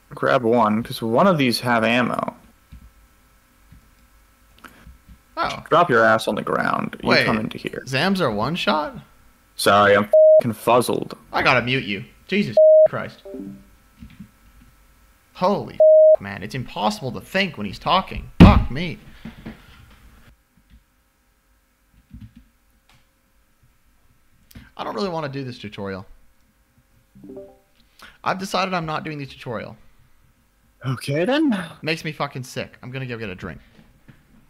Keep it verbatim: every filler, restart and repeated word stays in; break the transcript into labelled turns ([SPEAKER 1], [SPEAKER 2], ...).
[SPEAKER 1] grab one, because one of these have ammo.
[SPEAKER 2] Oh.
[SPEAKER 1] Drop your ass on the ground. You
[SPEAKER 2] Wait.
[SPEAKER 1] come into here.
[SPEAKER 2] Zams are one shot?
[SPEAKER 1] Sorry, I'm f***ing fuzzled.
[SPEAKER 2] I gotta mute you. Jesus Christ. Holy man, it's impossible to think when he's talking. Fuck me. I don't really want to do this tutorial. I've decided I'm not doing the tutorial.
[SPEAKER 1] Okay then.
[SPEAKER 2] Makes me fucking sick. I'm gonna go get a drink.